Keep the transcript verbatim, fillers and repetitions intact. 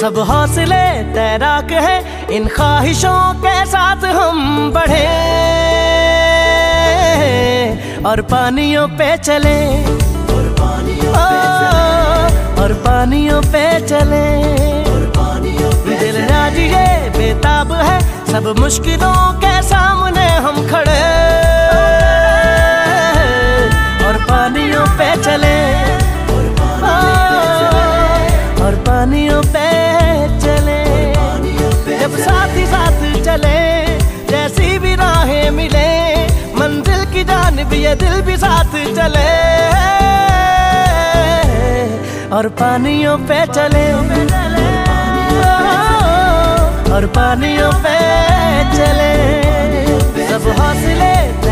सब हौसले तैराक है, इन ख्वाहिशों के साथ हम बढ़े और पानियों पे चले, और पानियों पे चले, और पानियों पे चले, और पानियों पे दिल आज ये बेताब है, सब मुश्किलों के सामने हम खड़े और पानियों पे चले, और पानियों पे चले। जब साथ ही साथ चले, जैसी भी राहें मिले, मंजिल की जानिब ये दिल भी साथ चले और पानियों पे चले, और पानियों पे चले। सब हौसले